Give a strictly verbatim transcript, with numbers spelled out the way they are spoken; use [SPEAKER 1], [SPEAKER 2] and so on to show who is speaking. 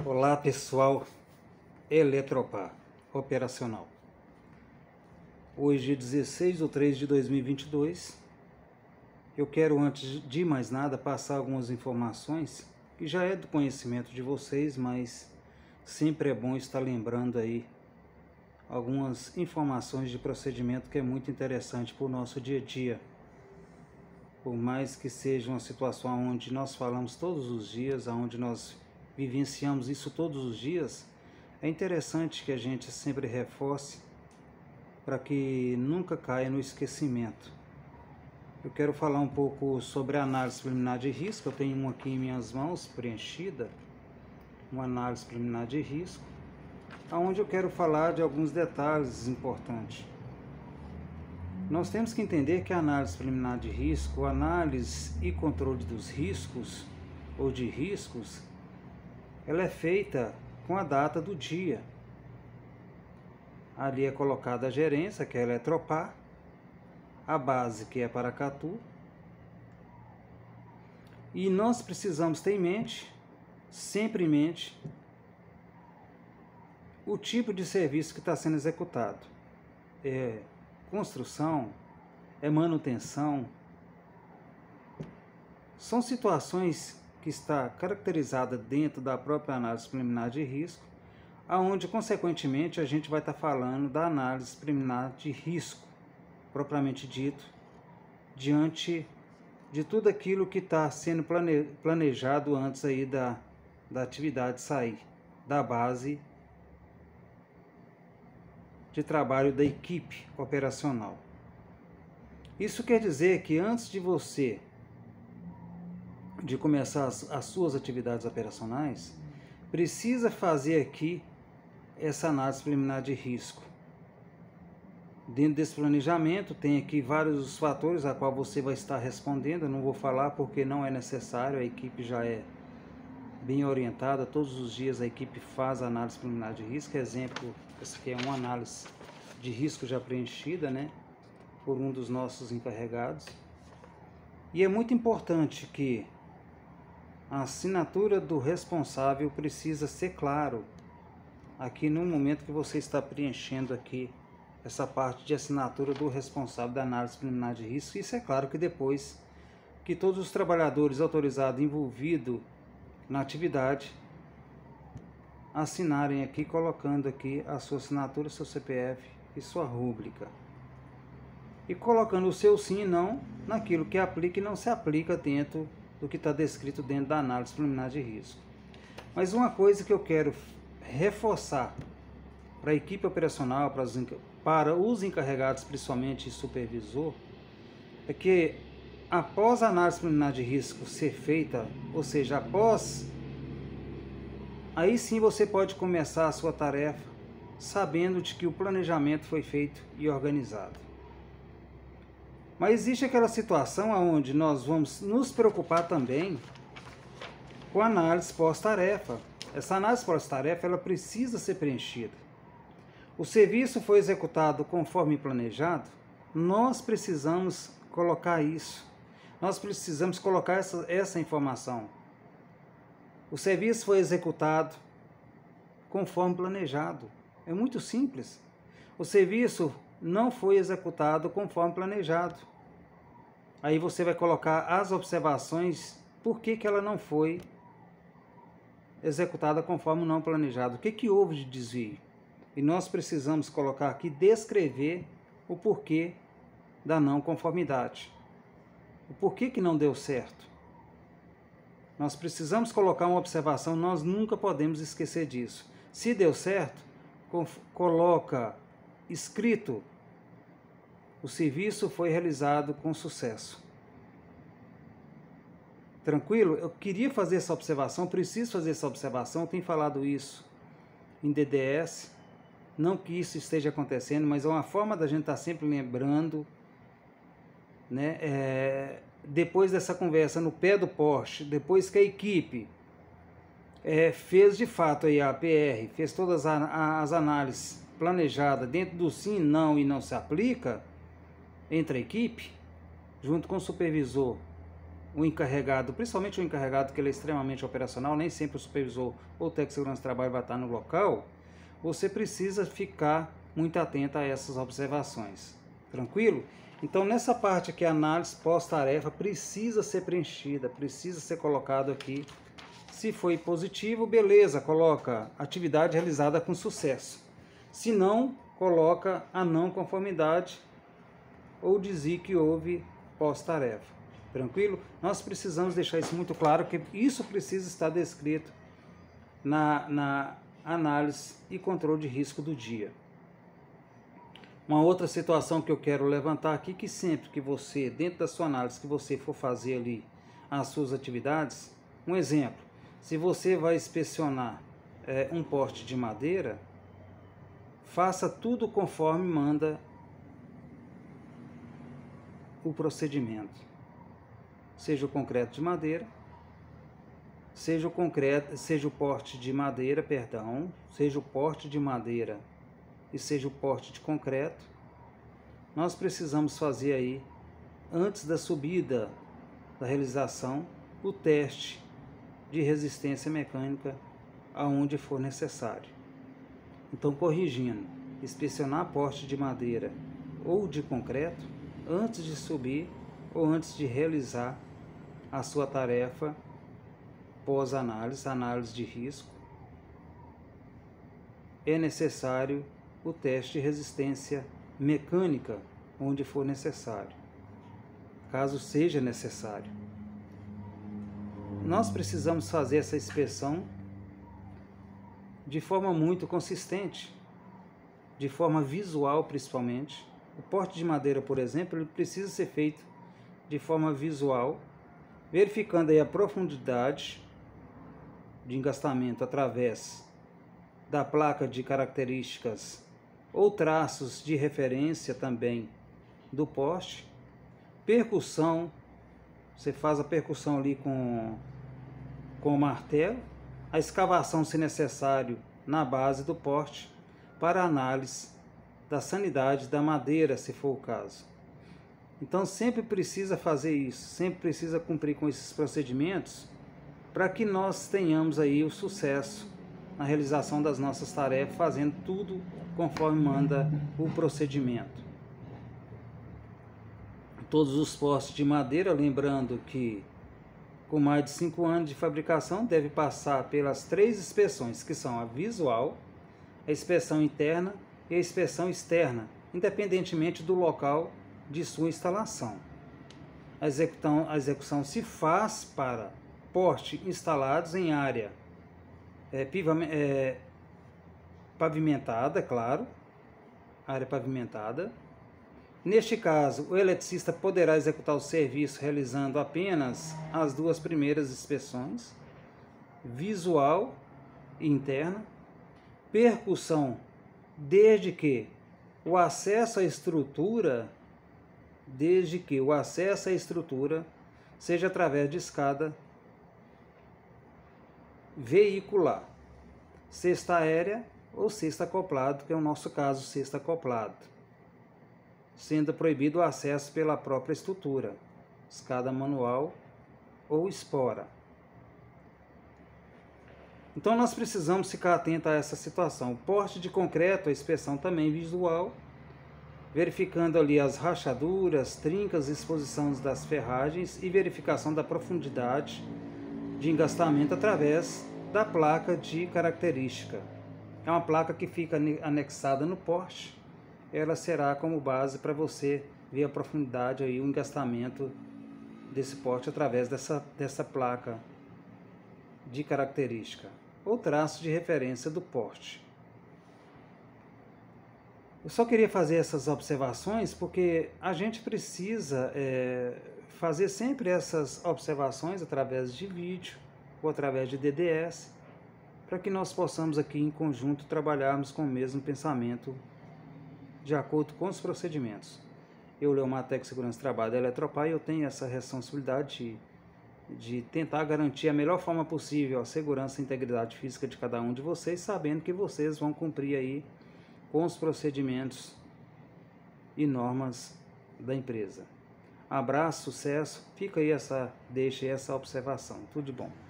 [SPEAKER 1] Olá pessoal, Eletropar operacional. Hoje, dezesseis de três de dois mil e vinte e dois, eu quero, antes de mais nada, passar algumas informações que já é do conhecimento de vocês, mas sempre é bom estar lembrando aí algumas informações de procedimento que é muito interessante para o nosso dia a dia. Por mais que seja uma situação onde nós falamos todos os dias, onde nós vivenciamos isso todos os dias, é interessante que a gente sempre reforce para que nunca caia no esquecimento. Eu quero falar um pouco sobre a análise preliminar de risco. Eu tenho uma aqui em minhas mãos, preenchida, uma análise preliminar de risco, onde eu quero falar de alguns detalhes importantes. Nós temos que entender que a análise preliminar de risco, análise e controle dos riscos ou de riscos, ela é feita com a data do dia. Ali é colocada a gerência, que é a Eletropar, a base, que é Paracatu, e nós precisamos ter em mente, sempre em mente, o tipo de serviço que está sendo executado. É construção, é manutenção, são situações que está caracterizada dentro da própria análise preliminar de risco, aonde consequentemente a gente vai estar falando da análise preliminar de risco, propriamente dito, diante de tudo aquilo que está sendo plane, planejado antes aí da, da atividade sair, da base de trabalho da equipe operacional. Isso quer dizer que antes de você de começar as, as suas atividades operacionais, precisa fazer aqui essa análise preliminar de risco. Dentro desse planejamento tem aqui vários fatores a qual você vai estar respondendo. Eu não vou falar porque não é necessário, a equipe já é bem orientada, todos os dias a equipe faz a análise preliminar de risco. Exemplo, essa aqui é uma análise de risco já preenchida, né, por um dos nossos encarregados. E é muito importante que a assinatura do responsável precisa ser claro aqui no momento que você está preenchendo aqui essa parte de assinatura do responsável da análise preliminar de risco. Isso é claro que depois que todos os trabalhadores autorizados envolvidos na atividade assinarem aqui, colocando aqui a sua assinatura, seu C P F e sua rúbrica, e colocando o seu sim e não naquilo que aplica e não se aplica dentro do que está descrito dentro da análise preliminar de risco. Mas uma coisa que eu quero reforçar para a equipe operacional, para os, para os encarregados, principalmente supervisor, é que após a análise preliminar de risco ser feita, ou seja, após, aí sim você pode começar a sua tarefa sabendo de que o planejamento foi feito e organizado. Mas existe aquela situação onde nós vamos nos preocupar também com a análise pós-tarefa. Essa análise pós-tarefa ela precisa ser preenchida. O serviço foi executado conforme planejado, nós precisamos colocar isso. Nós precisamos colocar essa, essa informação. O serviço foi executado conforme planejado. É muito simples. O serviço não foi executado conforme planejado. Aí você vai colocar as observações, por que que ela não foi executada conforme não planejado, o que que houve de desvio. E nós precisamos colocar aqui, descrever o porquê da não conformidade, o porquê que não deu certo. Nós precisamos colocar uma observação, nós nunca podemos esquecer disso. Se deu certo, coloca escrito: o serviço foi realizado com sucesso. Tranquilo? Eu queria fazer essa observação, preciso fazer essa observação, eu tenho falado isso em D D S, não que isso esteja acontecendo, mas é uma forma da gente estar sempre lembrando, né? É, depois dessa conversa no pé do poste, depois que a equipe é, fez de fato aí a P R, fez todas as análises planejadas dentro do sim, não e não se aplica, entre a equipe, junto com o supervisor o encarregado, principalmente o encarregado que ele é extremamente operacional, nem sempre o supervisor ou o técnico de segurança do trabalho vai estar no local, você precisa ficar muito atento a essas observações. Tranquilo? Então, nessa parte aqui, a análise pós-tarefa precisa ser preenchida, precisa ser colocado aqui. Se foi positivo, beleza, coloca atividade realizada com sucesso. Se não, coloca a não conformidade ou dizer que houve pós-tarefa. Tranquilo? Nós precisamos deixar isso muito claro, que isso precisa estar descrito na, na análise e controle de risco do dia. Uma outra situação que eu quero levantar aqui, que sempre que você, dentro da sua análise, que você for fazer ali as suas atividades, um exemplo, se você vai inspecionar é, um porte de madeira, faça tudo conforme manda o procedimento. Seja o concreto de madeira, seja o concreto, seja o porte de madeira, perdão, seja o porte de madeira e seja o porte de concreto, nós precisamos fazer aí, antes da subida da realização, o teste de resistência mecânica aonde for necessário. Então, corrigindo, inspecionar porte de madeira ou de concreto antes de subir ou antes de realizar a sua tarefa pós-análise, análise de risco, é necessário o teste de resistência mecânica onde for necessário, caso seja necessário. Nós precisamos fazer essa inspeção de forma muito consistente, de forma visual principalmente. O porte de madeira, por exemplo, ele precisa ser feito de forma visual, verificando aí a profundidade de engastamento através da placa de características ou traços de referência também do poste. Percussão, você faz a percussão ali com, com o martelo, a escavação, se necessário, na base do poste, para análise da sanidade da madeira, se for o caso. Então sempre precisa fazer isso, sempre precisa cumprir com esses procedimentos para que nós tenhamos aí o sucesso na realização das nossas tarefas, fazendo tudo conforme manda o procedimento. Todos os postes de madeira, lembrando que com mais de cinco anos de fabricação deve passar pelas três inspeções, que são a visual, a inspeção interna e a inspeção externa, independentemente do local de sua instalação. A execução, a execução se faz para porte instalados em área é, é, pavimentada, claro, área pavimentada. Neste caso, o eletricista poderá executar o serviço realizando apenas as duas primeiras inspeções, visual e interna. Percussão, desde que o acesso à estrutura desde que o acesso à estrutura seja através de escada veicular, cesta aérea ou cesta acoplado, que é o nosso caso, cesta acoplado, sendo proibido o acesso pela própria estrutura, escada manual ou espora. Então nós precisamos ficar atento a essa situação. O porte de concreto, a inspeção também visual, verificando ali as rachaduras, trincas, exposições das ferragens e verificação da profundidade de engastamento através da placa de característica. É uma placa que fica anexada no porte, ela será como base para você ver a profundidade e o engastamento desse porte através dessa, dessa placa de característica ou traço de referência do porte. Eu só queria fazer essas observações porque a gente precisa é, fazer sempre essas observações através de vídeo ou através de D D S, para que nós possamos aqui em conjunto trabalharmos com o mesmo pensamento de acordo com os procedimentos. Eu, Leomar, técnico de segurança do trabalho da Eletropar, eu tenho essa responsabilidade de, de tentar garantir a melhor forma possível a segurança e integridade física de cada um de vocês, sabendo que vocês vão cumprir aí com os procedimentos e normas da empresa. Abraço, sucesso. Fica aí essa, deixa aí essa observação. Tudo de bom.